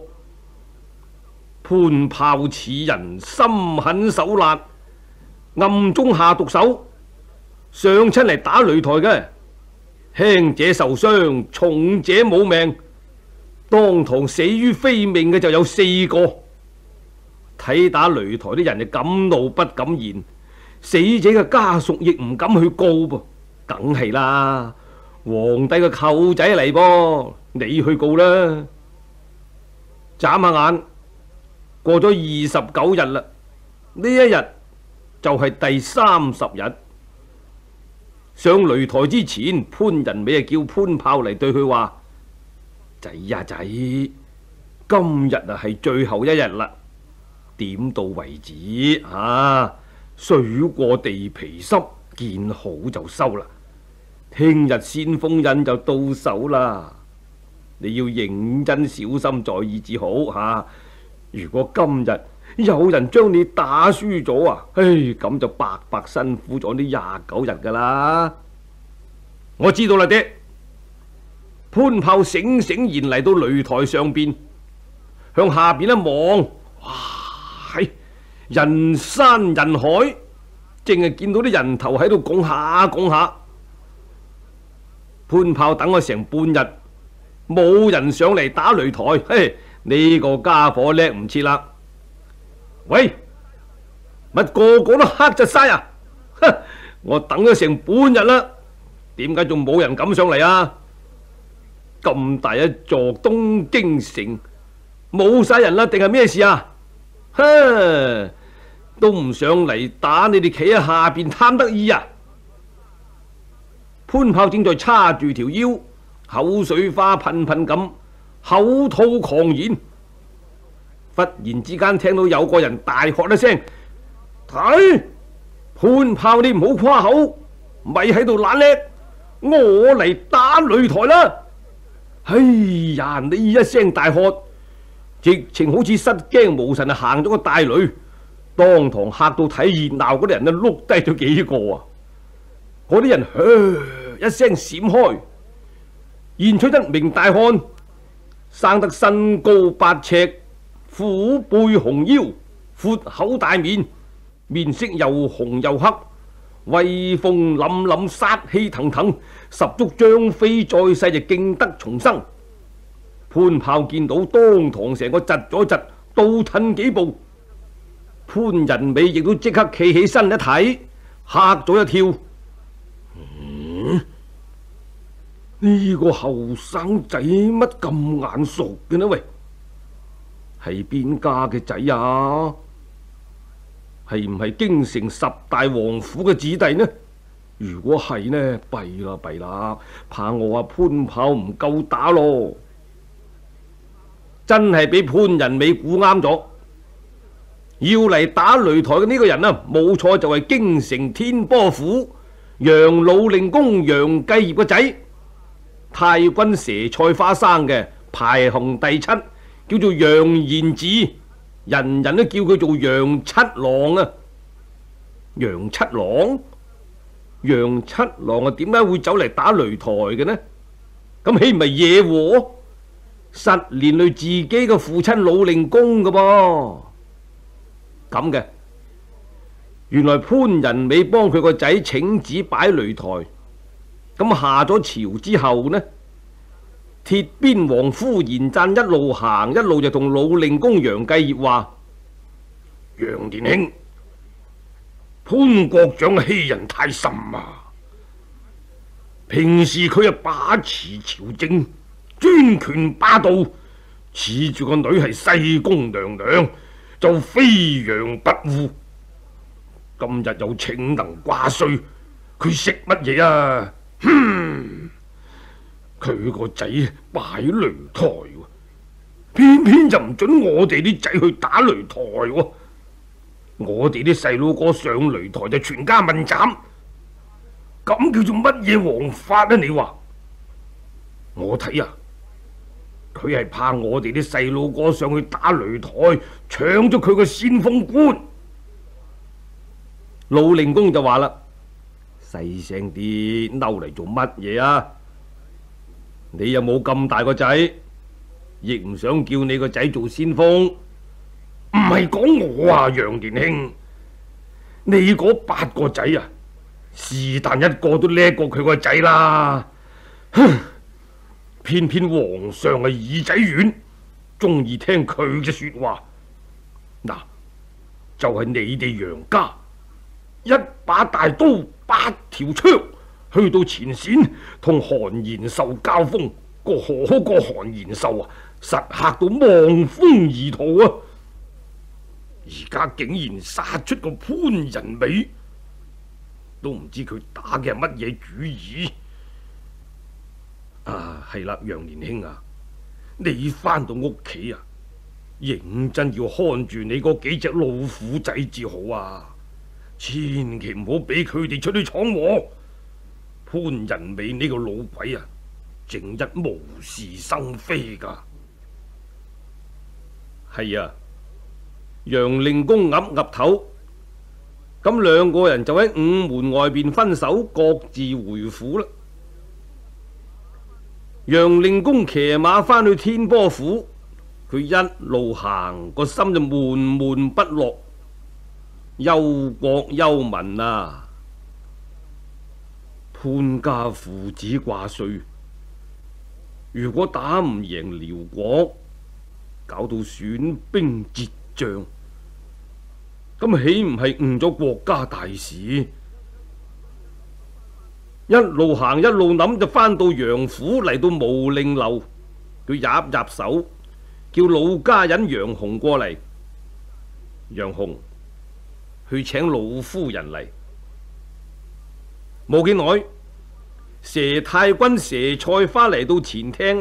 潘豹此人心狠手辣，暗中下毒手，上親嚟打擂台嘅，輕者受傷，重者冇命，當堂死於非命嘅就有4個。睇打擂台啲人就敢怒不敢言，死者嘅家屬亦唔敢去告噃，梗係啦，皇帝嘅舅仔嚟噃，你去告啦。眨下眼過咗29日啦，呢一日就係第30日。上擂台之前，潘仁美叫潘豹嚟對佢話：仔呀仔，今日啊係最後一日啦，點到為止啊！水過地皮濕，見好就收啦。聽日先鋒印就到手啦，你要認真小心在意至好吓。如果今日有人將你打輸咗啊，咁就白白辛苦咗呢29日噶啦。我知道啦，爹。潘豹醒醒然嚟到擂台上邊，向下邊一望，哇，人山人海，淨係見到啲人頭喺度拱下拱下。潘豹等咗成半日，冇人上嚟打擂台， 呢個家伙叻唔切啦！喂，乜個個都黑窒晒啊？哼！我等咗成半日啦，點解仲冇人敢上嚟啊？咁大一座東京城，冇晒人啦，定係咩事啊？哼！都唔上嚟打你哋企喺下邊貪得意啊！潘豹正在叉住條腰，口水花噴噴咁口吐狂言。忽然之間聽到有個人大喝一聲：睇，潘豹你唔好誇口，咪喺度懶叻，我嚟打擂台啦！哎呀，你一聲大喝，直情好似失驚無神啊，行咗個大雷，當堂嚇到睇熱鬧嗰啲人啊，碌低咗幾個啊！嗰啲人噓一聲閃開，現出一名大漢，生得身高8尺，虎背熊腰，闊口大面，面色又紅又黑，威風凜凜，殺氣騰騰，十足張飛在世就勁得重生。潘豹見到當堂成個窒咗窒，倒褪幾步。潘仁美亦都即刻企起身一睇，嚇咗一跳。呢個後生仔乜咁眼熟嘅呢？喂，係邊家嘅仔啊？係唔係京城10大王府嘅子弟呢？如果係呢，弊啦弊啦，怕我潘豹唔夠打咯。真係俾潘仁美估啱咗，要嚟打擂台嘅呢個人啊，冇錯就係京城天波府楊老令公楊繼業個仔，太君佘菜花生嘅，排行第7，叫做楊延志，人人都叫佢做楊七郎啊。楊七郎，楊七郎啊，點解會走嚟打擂台嘅呢？咁豈唔係惹禍？實連累自己嘅父親老令公嘅噃。咁嘅，原來潘仁美幫佢個仔請旨擺擂台，咁下咗朝之後呢，鐵鞭王呼延贊一路行一路就同老令公楊繼業話：楊年兄，潘國長嘅欺人太甚啊！平時佢啊把持朝政，專權霸道，恃住個女係西宮娘娘，就飛揚跋扈。今日又逞能掛帥，佢識乜嘢啊？哼！佢個仔擺擂台，偏偏就唔准我哋啲仔去打擂台。我哋啲細佬哥上擂台就全家問斬，咁叫做乜嘢王法啊？你話？我睇啊，佢係怕我哋啲細佬哥上去打擂台，搶咗佢個先鋒官。老令公就話啦：細聲啲，嬲嚟做乜嘢啊？你又冇咁大個仔，亦唔想叫你個仔做先鋒。唔係講我啊，楊年兄，你嗰8個仔啊，是但一個都叻過佢個仔啦。哼！偏偏皇上係耳仔軟，中意聽佢嘅說話。嗱，就係你哋楊家一把大刀8條槍，去到前線同韓延壽交鋒，個韓延壽啊，實嚇到望風而逃啊！而家竟然殺出個潘仁美，都唔知佢打嘅係乜嘢主意。啊，係啦，楊年兄啊，你翻到屋企啊，認真要看住你嗰幾隻老虎仔至好啊！千祈唔好俾佢哋出去闖禍。潘仁美呢個老鬼啊，正一無事生非噶。係啊，楊令公岌岌頭，咁2個人就喺午門外邊分手，各自回府啦。楊令公騎馬返去天波府，佢一路行個心就悶悶不樂，憂國憂民啊！潘家父子掛帥，如果打唔贏遼國， 搞到損兵折將，咁豈唔係誤咗國家大事？一路行一路諗，就返到楊府，嚟到無令樓，佢入入手，叫老家人楊雄過嚟。楊雄去請老夫人嚟，冇幾耐，佘太君佘菜花嚟到前廳。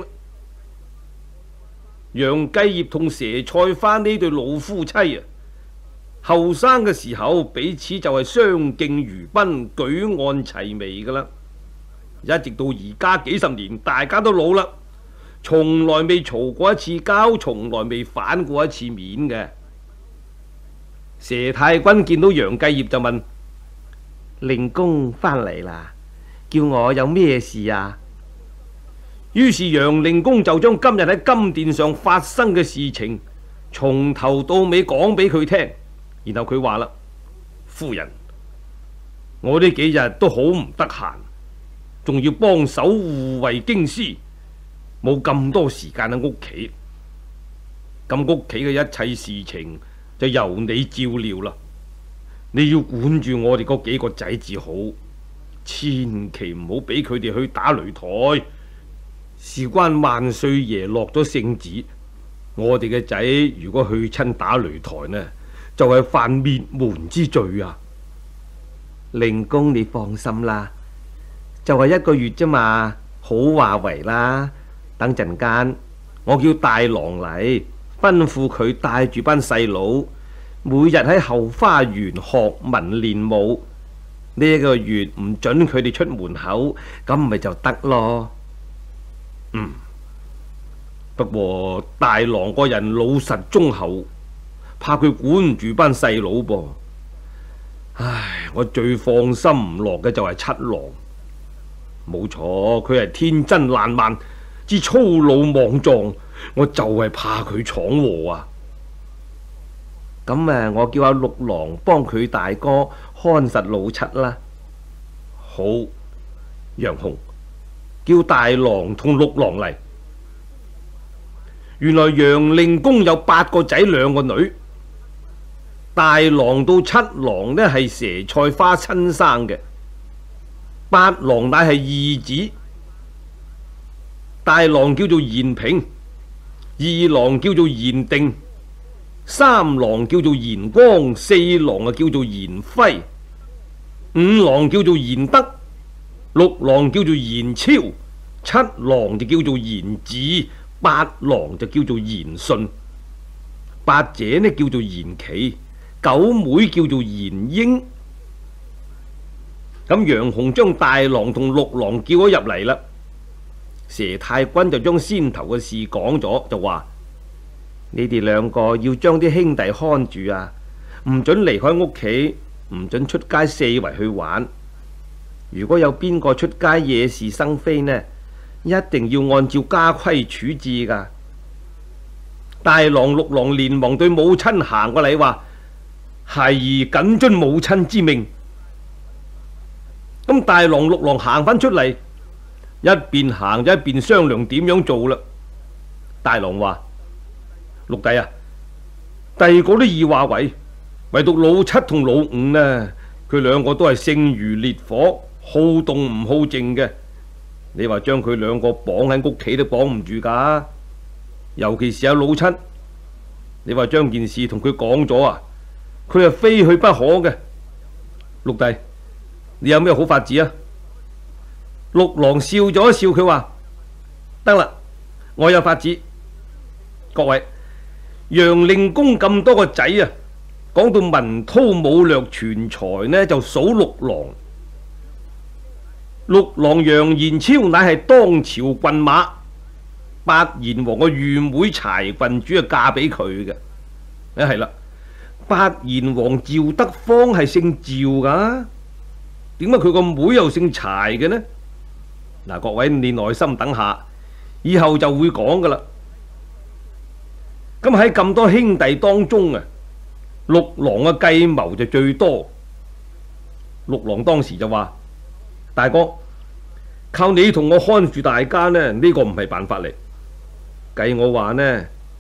楊繼業同佘菜花呢對老夫妻啊，後生嘅時候彼此就係相敬如賓，舉案齊眉噶啦。一直到而家幾十年，大家都老啦，從來未嘈過一次交，從來未反過一次面嘅。佘太君見到楊繼業就問：令公返嚟啦，叫我有咩事啊？於是楊令公就將今日喺金殿上發生嘅事情從頭到尾講俾佢聽，然後佢話啦：夫人，我呢幾日都好唔得閒，仲要幫手護衛京師，冇咁多時間喺屋企。咁屋企嘅一切事情就由你照料啦。你要管住我哋嗰幾個仔至好，千祈唔好俾佢哋去打擂台。事關萬歲爺落咗聖旨，我哋嘅仔如果去親打擂台呢，就係犯滅門之罪啊！令公你放心啦，就係1個月啫嘛，好話為啦。等陣間我叫大郎嚟，吩咐佢帶住班細佬，每日喺後花園學文練武。呢1個月唔准佢哋出門口，咁咪就得咯。不過大郎個人老實忠厚，怕佢管唔住班細佬噃。唉，我最放心唔落嘅就係七郎。冇錯，佢係天真爛漫之粗魯莽撞，我就係怕佢闖禍啊。咁我叫阿六郎幫佢大哥看實老七啦。好，楊雄，叫大郎同六郎嚟。原來楊令公有8個仔2個女，大郎到七郎呢係佘菜花親生嘅，8郎乃係義子。大郎叫做延平，2郎叫做延定，3郎叫做延光，4郎叫做延輝，5郎叫做延德，6郎叫做延超，7郎就叫做延志，8郎就叫做延順，8姐呢叫做延琪，9妹叫做延英。咁楊雄將大郎同6郎叫咗入嚟啦。佘太君就將先頭嘅事講咗，就話：你哋2個要將啲兄弟看住啊，唔准離開屋企，唔准出街四圍去玩。如果有邊個出街惹是生非呢，一定要按照家規處置噶。大郎6郎連忙對母親行過嚟話：孩兒謹遵母親之命。咁大郎6郎行返出嚟，一邊行就一邊商量點樣做啦。大郎話：六弟啊，第二個都易話為，唯獨老七同老五呢，佢2個都係性如烈火，好動唔好靜嘅。你話將佢2個綁喺屋企都綁唔住噶，尤其是阿老七，你話將件事同佢講咗啊，佢係非去不可嘅。六弟，你有咩好法子啊？六郎笑咗一笑，佢話：得啦，我有法子。各位，楊令公咁多個仔啊，講到文韜武略全才呢，就數6郎。6郎楊延超乃係當朝郡馬，八賢王個御妹柴郡主啊，嫁俾佢嘅。係啦，八賢王趙德芳係姓趙噶，點解佢個妹又姓柴嘅呢？嗱，各位你耐心等下，以後就會講噶啦。咁喺咁多兄弟當中啊，6郎嘅計謀就最多。6郎當時就話：大哥，靠你同我看住大家呢，呢個唔係辦法嚟。計我話呢，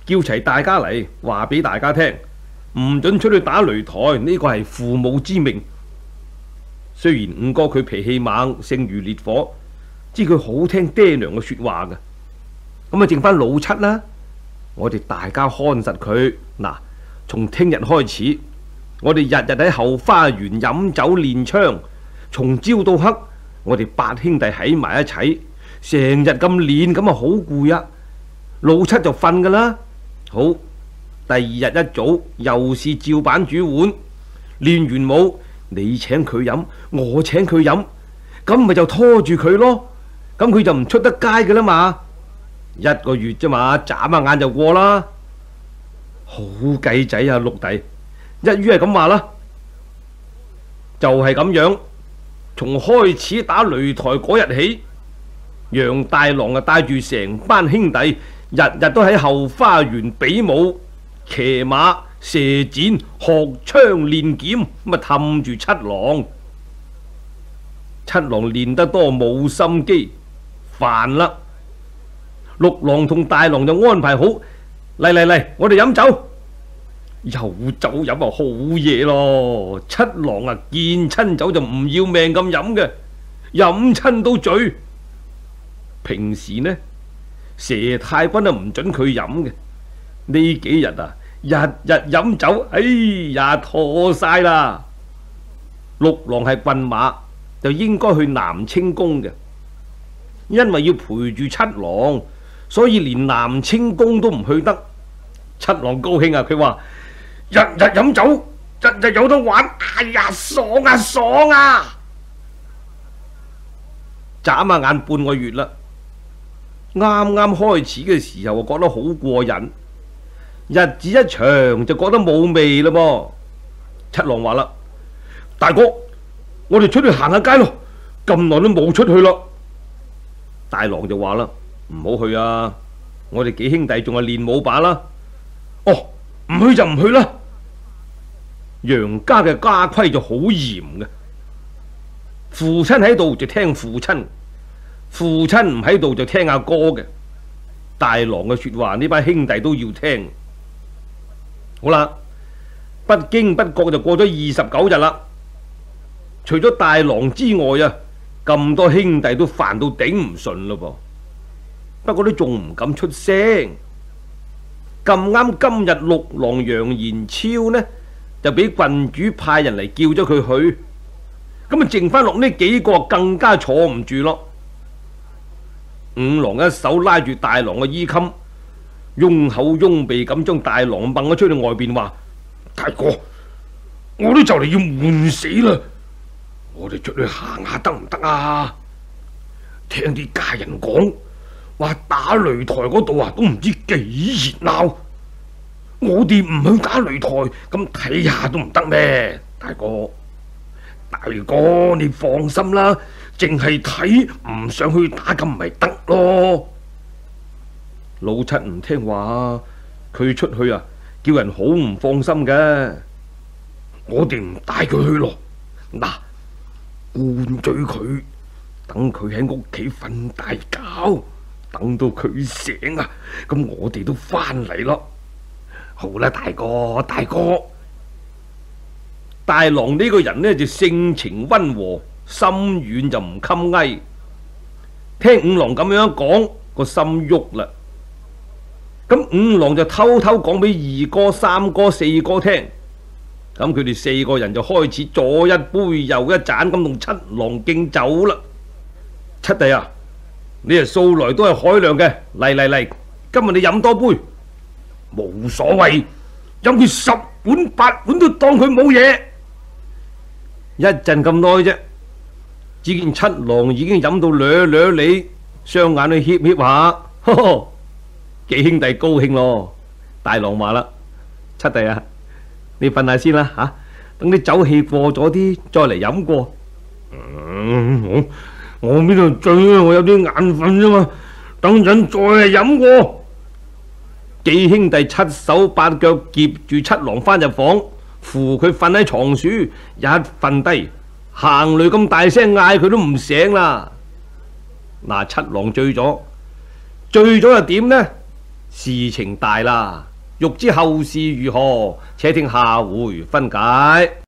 叫齊大家嚟，話俾大家聽，唔准出去打擂台，呢個係父母之命。雖然五哥佢脾氣猛，性如烈火，知佢好聽爹娘嘅說話㗎。咁啊，剩翻老七啦，我哋大家看實佢。嗱，從聽日開始，我哋日日喺後花園飲酒練槍，從朝到黑，我哋八兄弟喺埋一齊，成日咁練，咁啊好攰啊。老七就瞓噶啦。好，第二日一早又是照板煮碗，練完武，你請佢飲，我請佢飲，咁咪就拖住佢咯。咁佢就唔出得街噶啦嘛。一個月啫嘛，眨下眼就過啦。好計仔啊，六弟，一於係咁話啦，就係咁樣。從開始打擂台嗰日起，楊大郎啊帶住成班兄弟，日日都喺後花園比武、騎馬、射箭、學槍練劍，咁啊氹住七郎。七郎練得多冇心機，煩啦。六郎同大郎就安排好，嚟，我哋飲酒。有酒飲啊，好嘢咯！七郎啊，見親酒就唔要命咁飲嘅，飲親都醉。平時呢，佘太君啊唔准佢飲嘅。呢幾日啊，日日飲酒，哎呀，妥晒啦！六郎係駿馬，就應該去南清宮嘅，因為要陪住七郎，所以連南清宮都唔去得。七郎高興啊，佢話：日日飲酒，日日有得玩，哎呀，爽啊爽啊！眨下眼半個月啦，啱啱開始嘅時候，我覺得好過癮，日子一長就覺得冇味啦噃。七郎話啦：大哥，我哋出去行下街咯，咁耐都冇出去咯。大郎就話啦：唔好去啊，我哋幾兄弟仲係練武把啦。哦，唔去就唔去啦。楊家嘅家規就好嚴嘅，父親喺度就聽父親，父親唔喺度就聽阿哥嘅。大郎嘅說話呢班兄弟都要聽。好啦，不經不覺就過咗29日啦。除咗大郎之外啊，咁多兄弟都煩到頂唔順咯噃。不過都仲唔敢出聲。咁啱今日六郎楊延超呢，就俾郡主派人嚟叫咗佢去，咁啊剩翻落呢幾個更加坐唔住咯。五郎一手拉住大郎嘅衣襟，擁口擁鼻咁將大郎掹咗出去外邊，話：大哥，我都就嚟要悶死啦，我哋出去行下得唔得啊？聽啲家人講，話打擂台嗰度啊，都唔知幾熱鬧。我哋唔去打擂台，咁睇下都唔得咩？大哥，大哥，你放心啦，淨係睇唔上去打咁咪得咯。老七唔聽話，佢出去啊，叫人好唔放心嘅。我哋唔帶佢去咯。嗱，灌醉佢，等佢喺屋企瞓大覺，等到佢醒啊，咁我哋都翻嚟咯。好啦，大哥，大哥。大郎呢個人呢，就性情溫和，心軟就唔襟翳。聽五郎咁樣講，個心喐啦。咁五郎就偷偷講俾二哥、三哥、四哥聽。咁佢哋四個人就開始左一杯右一盞咁同七郎敬酒啦。七弟啊，你係素來都係海量嘅，嚟，今日你飲多杯，冇所謂，飲佢10碗8碗都當佢冇嘢。一陣咁耐啫，只見七郎已經飲到略略你，雙眼都怯怯下，呵呵，幾兄弟高興咯。大郎話啦：七弟啊，你瞓下先啦吓，等啲酒氣過咗啲，再嚟飲過。我邊度醉啊？我有啲眼瞓啫嘛，等陣再嚟飲過。幾兄弟七手八腳夾住七郎翻入房，扶佢瞓喺床樹，一瞓低，行雷咁大聲嗌佢都唔醒啦。嗱，七郎醉咗又點呢？ 事情大啦，欲知後事如何，且聽下回分解。